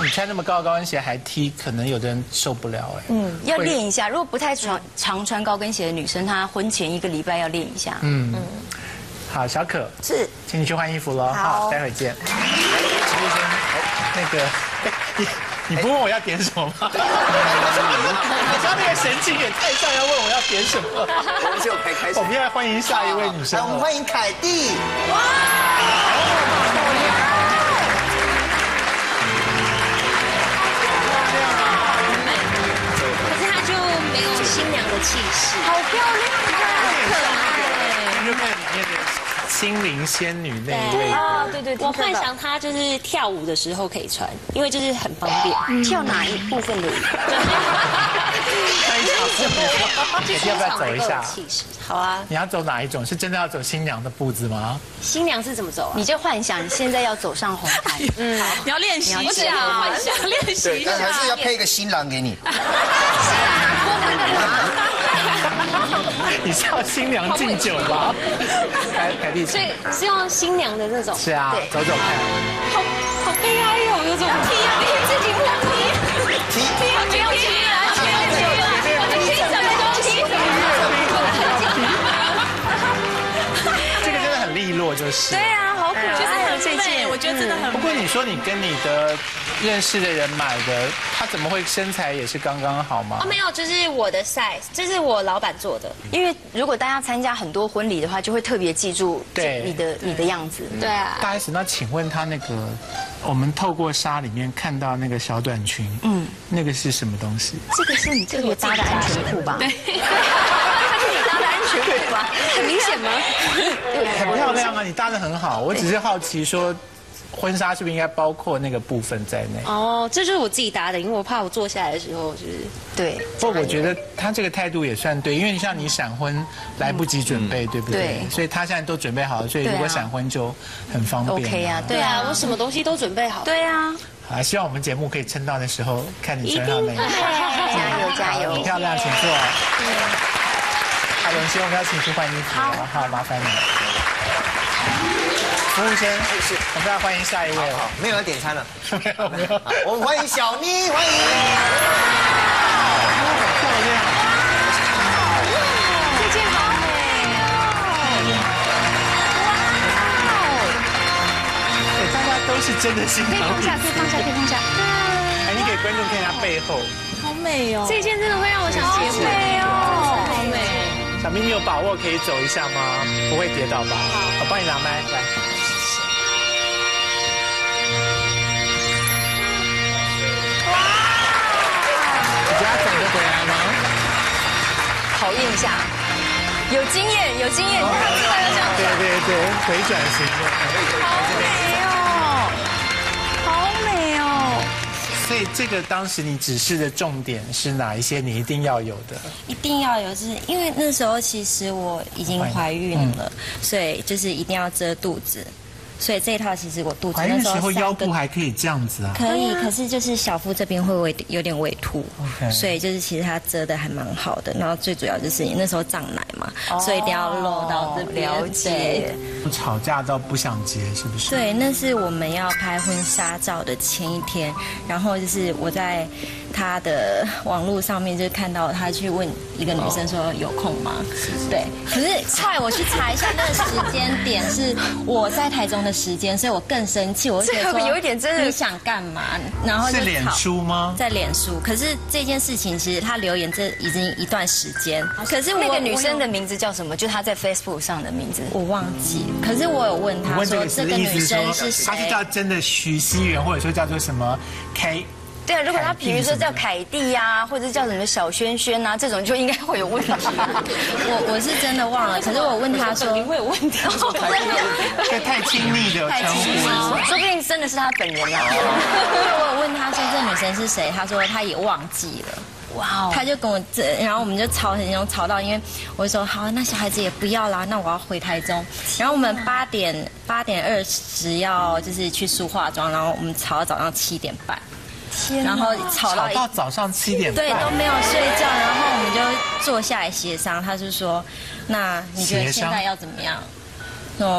你穿那么高的高跟鞋还踢，可能有的人受不了哎。 要练一下。如果不太常穿高跟鞋的女生，她婚前1个礼拜要练一下。 好，小可是， 请你去换衣服喽。好，待会见。陈医生，那个，你不问我要点什么吗？你刚那个神情也太像要问我要点什么。 我们就开始。 我们要欢迎下一位女生。 来，我们欢迎凯蒂。哇！ 可是她就没有新娘的气势。 好漂亮啊，好可爱。 就看里面的心灵仙女那一位。 啊，对， 我幻想她就是跳舞的时候可以穿，因为就是很方便。 跳哪一部分的舞？ 要不要走一下？ 好啊。 你要走哪一种？是真的要走新娘的步子吗？ 新娘是怎么走啊？ 你就幻想你现在要走上红毯。 你要练习一下， 幻想练习一下。 但还是要配一个新郎给你。 你是要新娘敬酒吗？凯蒂， 所以是用新娘的那种。 是啊，走走看。 好悲哀哦，有种踢啊，自己摸踢，不要踢啊！ 这个真的很利落，就是。 对啊，好可爱啊！ 这件我觉得真的很。 不过你说你跟你的认识的人买的，他怎么会身材也是刚刚好吗？ 哦，没有，就是我的 size，这是我老板做的。 因为如果大家参加很多婚礼的话，就会特别记住你的样子。 对啊。 大 S， 那请问他那个，我们透过纱里面看到那个小短裙，那个是什么东西？ 这个是你特别搭的安全裤吧？对，它是你搭的安全裤吧？很明显吗？ 很漂亮啊，你搭的很好。我只是好奇说，婚纱是不是应该包括那个部分在内？ 哦，这就是我自己搭的，因为我怕我坐下来的时候就是对。 不过我觉得他这个态度也算对，因为像你闪婚来不及准备，对不对？ 对。 所以他现在都准备好了，所以如果闪婚就很方便。 OK 啊， 对啊，我什么东西都准备好。 对啊。 好，希望我们节目可以撑到那时候看你穿上那一套。 加油加油！ 很漂亮，请坐。好，荣幸我们要请出换衣服了，好，麻烦你。服务生，我们要欢迎下一位了。 没有人点餐了。 没有。 我们欢迎小咪，欢迎。 漂亮。 这件好美哦！大家都是真的新娘。 可以放下。 哎，你给观众看一下背后。 好美哦！ 这件真的会让我想结婚。 好美。 小咪，你有把握可以走一下吗？不会跌倒吧？好，我帮你拿麦来。你觉得他走得回来吗？ 考验一下，有经验，你看他知道要这样。 对，回转型的。 好美哦。 所以这个当时你指示的重点是哪一些？你一定要有的。 一定要有，就是因为那时候其实我已经怀孕了，所以就是一定要遮肚子。所以这一套其实我肚子怀孕那时候时候腰部还可以这样子啊？ 可以，可是就是小腹这边会有点微凸， OK 所以就是其实它遮的还蛮好的。然后最主要就是你那时候胀奶嘛，所以一定要露到这边。 了解。 吵架到不想结是不是？ 对，那是我们要拍婚纱照的前一天，然后就是我在他的网络上面就看到他去问一个女生说有空吗？对，可是后来我去查一下那个时间点是我在台中的时间，所以我更生气，我就觉得说有一点真的你想干嘛？然后就是脸书吗？ 在脸书，可是这件事情其实他留言这已经一段时间，可是那个女生的名字叫什么？就她在 Facebook 上的名字， 我忘记。可是我有问他说这个女生是谁？ 她是叫真的徐熙媛，或者说叫做什么 K？ 对啊，如果他比如说叫凯蒂呀，或者叫什么小轩轩啊，这种就应该会有问题。 我是真的忘了，可是我问他说你会有问题， 这太亲密的称呼， 说不定真的是他本人啊。 我有问他说这女生是谁，他说他也忘记了。哇哦！他就跟我然后我们就吵很凶，吵到因为我就说好，那小孩子也不要啦，那我要回台中。然后我们8点20要就是去梳化妆，然后我们吵到早上7点半。然后吵到早上7点半， 对，都没有睡觉，然后我们就坐下来协商。他就说，那你觉得现在要怎么样？说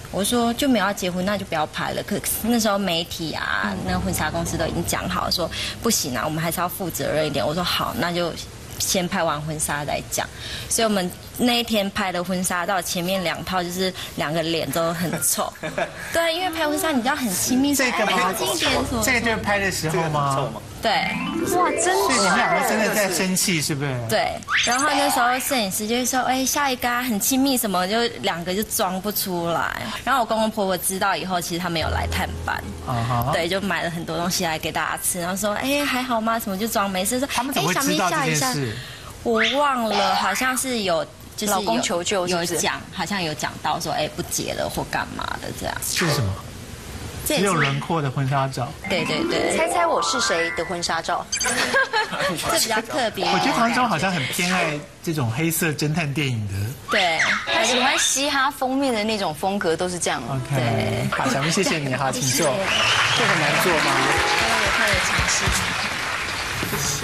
我说就没有要结婚，那就不要拍了。可是那时候媒体啊，那个婚纱公司都已经讲好说不行啊，我们还是要负责任一点。我说好，那就先拍完婚纱再讲。所以我们那一天拍的婚纱照前面2套就是2个脸都很丑。对，因为拍婚纱你就要很亲密， 这个吗？ 靠近一点什么？ 这个就是拍的时候吗？ 对， 哇，真所以你们2个真的在生气，是不是？ 对，然后那时候摄影师就会说，哎，下一个啊很亲密什么，就2个就装不出来。然后我公公婆婆知道以后，其实他们有来探班，对，就买了很多东西来给大家吃，然后说，哎，还好吗？什么就装没事，说， 他们怎么会知道这件事？ 我忘了，好像是有。就是老公求救有讲，好像有讲到说，哎，不结了或干嘛的这样。 这是什么？只有轮廓的婚纱照。 对对对。 猜猜我是谁的婚纱照？ 这比较特别。 我觉得黄忠好像很偏爱这种黑色侦探电影的。 对， 他喜欢嘻哈封面的那种风格，都是这样。 OK。好，小明谢谢你哈，请坐。这很难做吗？ 我特别尝试。谢谢。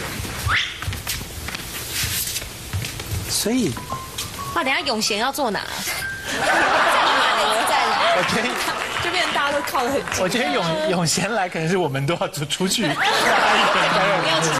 所以。 哇，等下永贤要坐哪？ 在哪？ 我觉得就变成大家都靠得很近。 我觉得永贤来可能是我们都要出去，大家一人待2人。